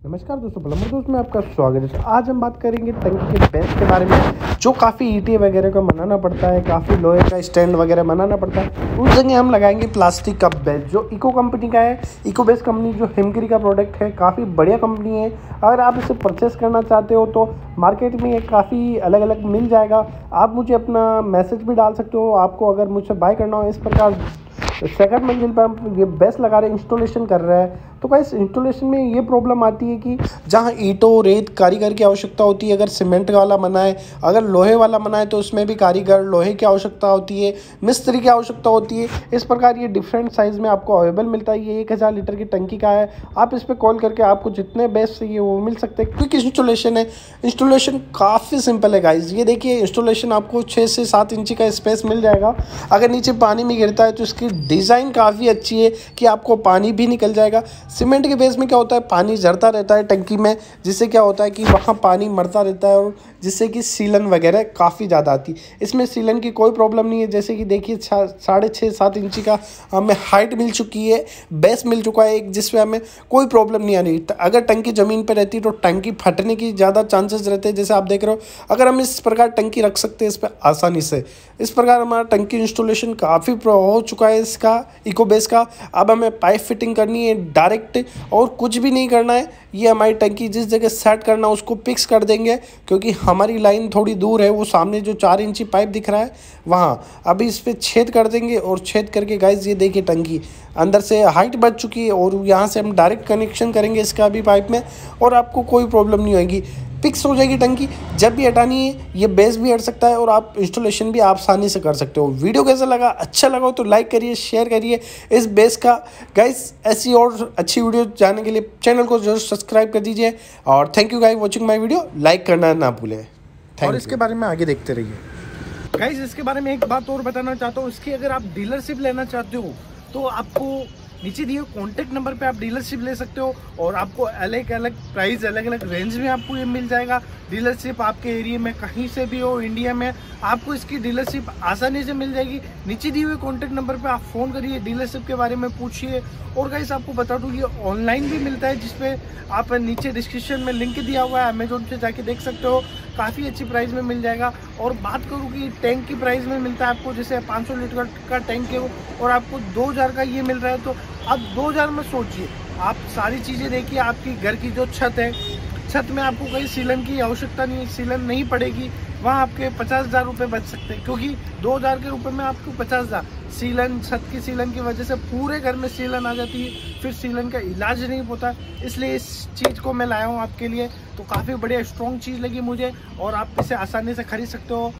नमस्कार दोस्तों, प्लम्बर दोस्त में आपका स्वागत है। आज हम बात करेंगे टंकी के बेस के बारे में, जो काफ़ी ईंटें वगैरह को बनाना पड़ता है, काफ़ी लोहे का स्टैंड वगैरह बनाना पड़ता है। उस जगह हम लगाएंगे प्लास्टिक का बेस, जो इको कंपनी का है। इको बेस कंपनी जो हिमगिरी का प्रोडक्ट है, काफ़ी बढ़िया कंपनी है। अगर आप इसे परचेस करना चाहते हो तो मार्केट में ये काफ़ी अलग अलग मिल जाएगा। आप मुझे अपना मैसेज भी डाल सकते हो। आपको अगर मुझसे बाय करना हो, इस प्रकार सेकंड मंजिल पर हम ये बेस लगा रहे हैं, इंस्टॉलेशन कर रहा है। तो गाइस, इंस्टॉलेशन में ये प्रॉब्लम आती है कि जहाँ ईंटों रेत कारीगर की आवश्यकता होती है, अगर सीमेंट वाला बना है, अगर लोहे वाला बना है तो उसमें भी कारीगर लोहे की आवश्यकता होती है, मिस्त्री की आवश्यकता होती है। इस प्रकार ये डिफरेंट साइज़ में आपको अवेलेबल मिलता है। ये 1000 लीटर की टंकी का है। आप इस पर कॉल करके आपको जितने बेस चाहिए वो मिल सकते हैं। क्विक इंस्टॉलेशन है। इंस्टॉलेशन काफ़ी सिंपल है गाइज। ये देखिए, इंस्टॉलेशन आपको 6 से 7 इंची का स्पेस मिल जाएगा। अगर नीचे पानी में गिरता है तो इसकी डिज़ाइन काफ़ी अच्छी है कि आपको पानी भी निकल जाएगा। सीमेंट के बेस में क्या होता है, पानी झरता रहता है टंकी में, जिससे क्या होता है कि वहाँ पानी मरता रहता है और जिससे कि सीलन वगैरह काफ़ी ज़्यादा आती है। इसमें सीलन की कोई प्रॉब्लम नहीं है। जैसे कि देखिए, 6.5-7 इंची का हमें हाइट मिल चुकी है, बेस मिल चुका है एक, जिसमें हमें कोई प्रॉब्लम नहीं आ रही। अगर टंकी ज़मीन पर रहती तो टंकी फटने की ज़्यादा चांसेस रहते हैं। जैसे आप देख रहे हो, अगर हम इस प्रकार टंकी रख सकते हैं इस पर आसानी से। इस प्रकार हमारा टंकी इंस्टॉलेशन काफ़ी हो चुका है इसका, इको बेस का। अब हमें पाइप फिटिंग करनी है डायरेक्ट, और कुछ भी नहीं करना है। ये हमारी टंकी जिस जगह सेट करना है उसको फिक्स कर देंगे, क्योंकि हमारी लाइन थोड़ी दूर है। वो सामने जो 4 इंची पाइप दिख रहा है वहाँ अभी इस पर छेद कर देंगे, और छेद करके गाइस ये देखिए, टंकी अंदर से हाइट बढ़ चुकी है और यहाँ से हम डायरेक्ट कनेक्शन करेंगे इसका भी पाइप में, और आपको कोई प्रॉब्लम नहीं होगी। फिक्स हो जाएगी टंकी। जब भी हटानी है ये बेस भी हट सकता है, और आप इंस्टॉलेशन भी आसानी से कर सकते हो। वीडियो कैसा लगा, अच्छा लगा हो तो लाइक करिए, शेयर करिए इस बेस का। गाइस, ऐसी और अच्छी वीडियो जानने के लिए चैनल को जरूर सब्सक्राइब कर दीजिए। और thank you guys watching my video. Like करना ना भूलें। और इसके बारे में आगे देखते रहिए। गाइस, इसके बारे में एक बात और बताना चाहता हूँ। इसकी अगर आप डीलरशिप लेना चाहते हो तो आपको नीचे दिए कॉन्टेक्ट नंबर पे आप डीलरशिप ले सकते हो, और आपको अलग अलग प्राइस, अलग अलग रेंज में आपको ये मिल जाएगा। डीलरशिप आपके एरिया में कहीं से भी हो इंडिया में, आपको इसकी डीलरशिप आसानी से मिल जाएगी। नीचे दिए हुए कॉन्टेक्ट नंबर पे आप फ़ोन करिए, डीलरशिप के बारे में पूछिए। और गाइस, आपको बता दूँ, ये ऑनलाइन भी मिलता है, जिसपे आप नीचे डिस्क्रिप्शन में लिंक दिया हुआ है, अमेजोन से जाके देख सकते हो। काफ़ी अच्छी प्राइस में मिल जाएगा। और बात करूँ कि टैंक की प्राइस में मिलता है आपको, जैसे 500 लीटर का टैंक है और आपको 2000 का ये मिल रहा है। तो आप 2000 में सोचिए, आप सारी चीज़ें देखिए। आपकी घर की जो छत है, छत में आपको कहीं सीलन की आवश्यकता नहीं है, सीलन नहीं पड़ेगी। वहाँ आपके 50,000 रुपये बच सकते हैं, क्योंकि 2000 के रुपये में आपको 50,000 सीलन, छत की सीलन की वजह से पूरे घर में सीलन आ जाती है, फिर सीलन का इलाज नहीं होता। इसलिए इस चीज़ को मैं लाया हूँ आपके लिए। तो काफ़ी बढ़िया स्ट्रॉन्ग चीज़ लगी मुझे, और आप इसे आसानी से खरीद सकते हो।